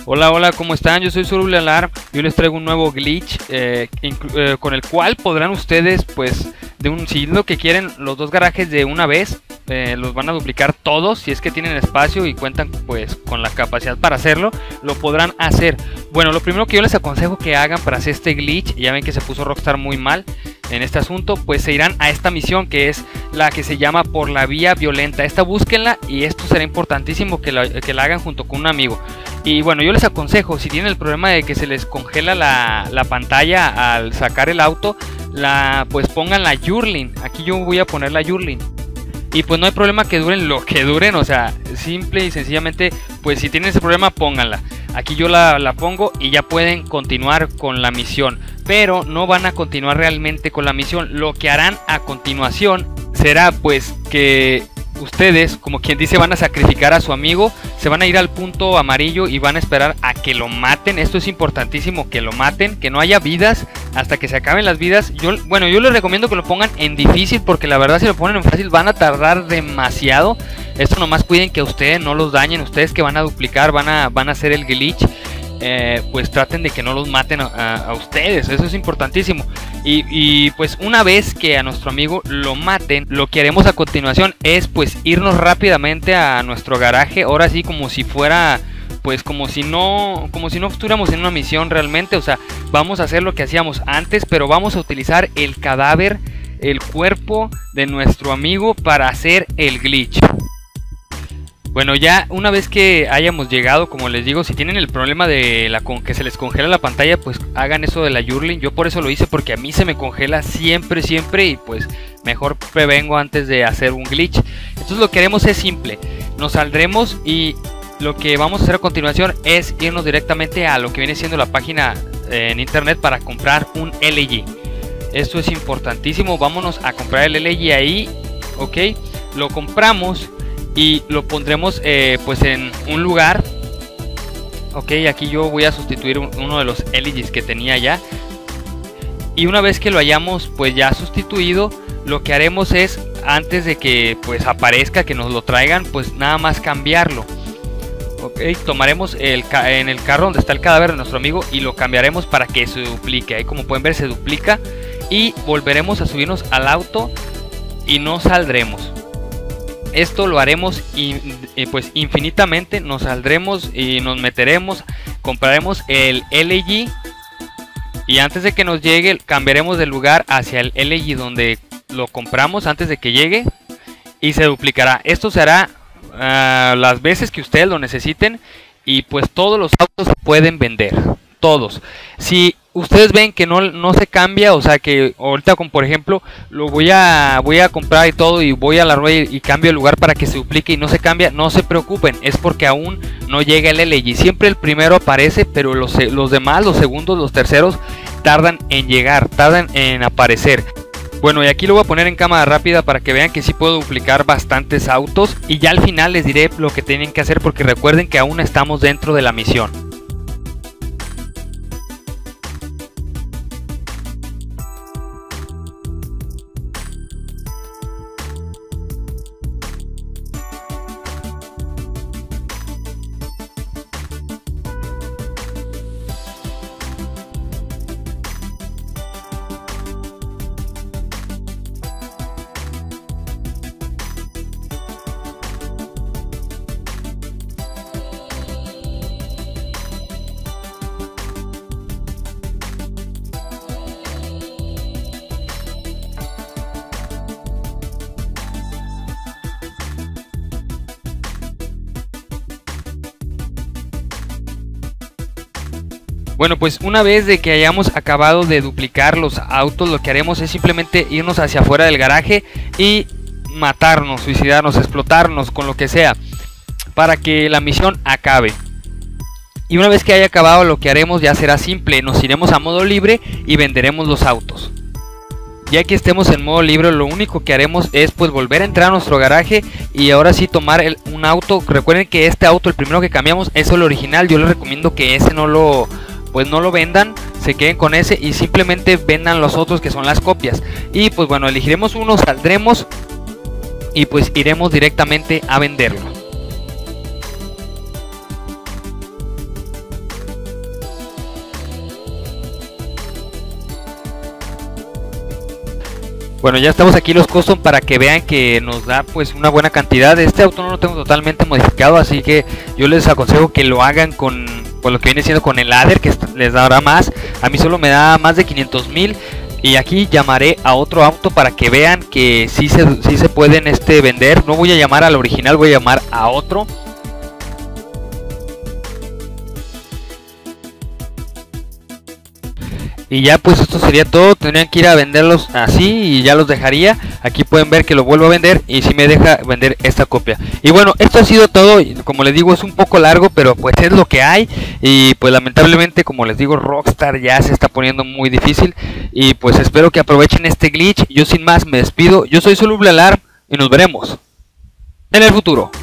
Hola, hola, ¿cómo están? Yo soy Surulalar y hoy les traigo un nuevo glitch con el cual podrán ustedes, pues, si lo que quieren, los dos garajes de una vez, los van a duplicar todos, si es que tienen espacio y cuentan, pues, con la capacidad para hacerlo, lo podrán hacer. Bueno, lo primero que yo les aconsejo que hagan para hacer este glitch, ya ven que se puso Rockstar muy mal en este asunto, pues se irán a esta misión que es la que se llama Por la Vía Violenta. Esta búsquenla y esto será importantísimo que la hagan junto con un amigo. Y bueno, yo les aconsejo, si tienen el problema de que se les congela la pantalla al sacar el auto, pues pongan la Yurlin. Aquí yo voy a poner la Yurlin. Y pues no hay problema que duren lo que duren, o sea, simple y sencillamente, pues si tienen ese problema, pónganla. Aquí yo la pongo y ya pueden continuar con la misión. Pero no van a continuar realmente con la misión. Lo que harán a continuación será pues que ustedes, como quien dice, van a sacrificar a su amigo. Se van a ir al punto amarillo y van a esperar a que lo maten. Esto es importantísimo, que lo maten, que no haya vidas hasta que se acaben las vidas. Yo les recomiendo que lo pongan en difícil, porque la verdad si lo ponen en fácil van a tardar demasiado. Esto nomás cuiden que ustedes no los dañen. Ustedes que van a duplicar, van a hacer el glitch, pues traten de que no los maten a ustedes. Eso es importantísimo. Y pues una vez que a nuestro amigo lo maten, lo que haremos a continuación es pues irnos rápidamente a nuestro garaje. Ahora sí, como si fuera, pues como si no estuviéramos en una misión realmente. O sea, vamos a hacer lo que hacíamos antes, pero vamos a utilizar el cadáver, el cuerpo de nuestro amigo para hacer el glitch. Bueno, ya una vez que hayamos llegado, como les digo, si tienen el problema de que se les congela la pantalla, pues hagan eso de la Yurlin. Yo por eso lo hice, porque a mí se me congela siempre y pues mejor prevengo antes de hacer un glitch. Entonces lo que haremos es simple, nos saldremos y lo que vamos a hacer a continuación es irnos directamente a lo que viene siendo la página en internet para comprar un LG. Esto es importantísimo, vámonos a comprar el LG ahí, ok, lo compramos y lo pondremos pues en un lugar. Ok, aquí yo voy a sustituir uno de los LGs que tenía ya. Y una vez que lo hayamos pues ya sustituido, lo que haremos es, antes de que pues aparezca, que nos lo traigan, pues nada más cambiarlo. Ok, tomaremos en el carro donde está el cadáver de nuestro amigo y lo cambiaremos para que se duplique. Ahí como pueden ver se duplica y volveremos a subirnos al auto y no saldremos. Esto lo haremos pues infinitamente. Nos saldremos y nos meteremos, compraremos el LG y antes de que nos llegue cambiaremos de lugar hacia el LG donde lo compramos antes de que llegue y se duplicará. Esto se hará las veces que ustedes lo necesiten y pues todos los autos se pueden vender, todos. Si ustedes ven que no se cambia, o sea que ahorita, como por ejemplo, lo voy a comprar y todo y voy a la rueda y cambio el lugar para que se duplique y no se cambia, no se preocupen, es porque aún no llega el LG. Siempre el primero aparece, pero los demás, los segundos, los terceros tardan en llegar, tardan en aparecer. Bueno, y aquí lo voy a poner en cámara rápida para que vean que sí puedo duplicar bastantes autos y ya al final les diré lo que tienen que hacer, porque recuerden que aún estamos dentro de la misión. Bueno, pues una vez de que hayamos acabado de duplicar los autos, lo que haremos es simplemente irnos hacia afuera del garaje y matarnos, suicidarnos, explotarnos, con lo que sea, para que la misión acabe. Y una vez que haya acabado, lo que haremos ya será simple, nos iremos a modo libre y venderemos los autos. Ya que estemos en modo libre, lo único que haremos es pues volver a entrar a nuestro garaje y ahora sí tomar un auto. Recuerden que este auto, el primero que cambiamos, es el original. Yo les recomiendo que ese no lo vendan, se queden con ese y simplemente vendan los otros que son las copias. Y pues bueno, elegiremos uno, saldremos y pues iremos directamente a venderlo. Bueno, ya estamos aquí los custom para que vean que nos da pues una buena cantidad. Este auto no lo tengo totalmente modificado, así que yo les aconsejo que lo hagan con lo que viene siendo con el ladder, que les dará más. A mí solo me da más de 500,000. Y aquí llamaré a otro auto para que vean que sí se pueden vender. No voy a llamar al original, voy a llamar a otro. Y ya pues esto sería todo, tendrían que ir a venderlos así y ya los dejaría. Aquí pueden ver que lo vuelvo a vender y si me deja vender esta copia. Y bueno, esto ha sido todo, como les digo es un poco largo, pero pues es lo que hay. Y pues lamentablemente, como les digo, Rockstar ya se está poniendo muy difícil. Y pues espero que aprovechen este glitch. Yo sin más me despido, yo soy Soluble Alarm y nos veremos en el futuro.